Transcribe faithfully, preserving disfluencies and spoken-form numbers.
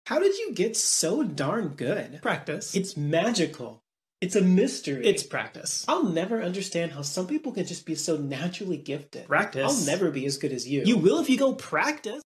How did you get so darn good? Practice. It's magical. It's a mystery. It's practice. I'll never understand how some people can just be so naturally gifted. Practice. I'll never be as good as you. You will if you go practice.